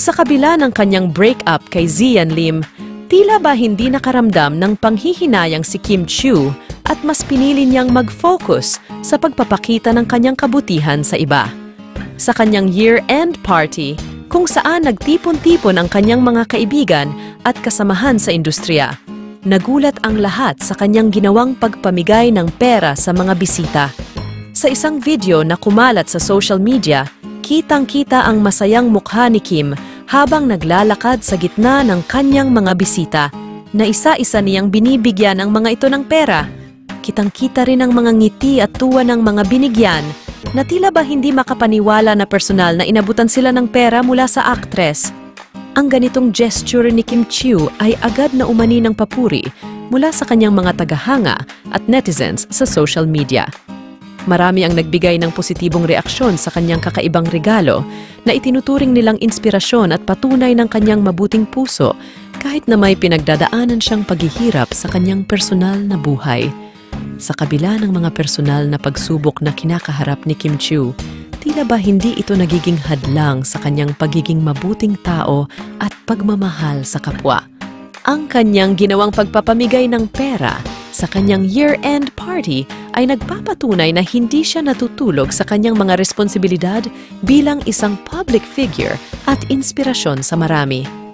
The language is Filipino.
Sa kabila ng kanyang breakup kay Zian Lim, tila ba hindi nakaramdam ng panghihinayang si Kim Chiu at mas pinili niyang mag-focus sa pagpapakita ng kanyang kabutihan sa iba. Sa kanyang year-end party, kung saan nagtipon-tipon ang kanyang mga kaibigan at kasamahan sa industriya, nagulat ang lahat sa kanyang ginawang pagpamigay ng pera sa mga bisita. Sa isang video na kumalat sa social media, kitang-kita ang masayang mukha ni Kim habang naglalakad sa gitna ng kanyang mga bisita na isa-isa niyang binibigyan ang mga ito ng pera. Kitang-kita rin ang mga ngiti at tuwa ng mga binigyan na tila ba hindi makapaniwala na personal na inabutan sila ng pera mula sa aktres. Ang ganitong gesture ni Kim Chiu ay agad na umani ng papuri mula sa kanyang mga tagahanga at netizens sa social media. Marami ang nagbigay ng positibong reaksyon sa kanyang kakaibang regalo na itinuturing nilang inspirasyon at patunay ng kanyang mabuting puso kahit na may pinagdadaanan siyang paghihirap sa kanyang personal na buhay. Sa kabila ng mga personal na pagsubok na kinakaharap ni Kim Chiu, tila ba hindi ito nagiging hadlang sa kanyang pagiging mabuting tao at pagmamahal sa kapwa. Ang kanyang ginawang pagpapamigay ng pera sa kanyang year-end party ay nagpapatunay na hindi siya natutulog sa kanyang mga responsibilidad bilang isang public figure at inspirasyon sa marami.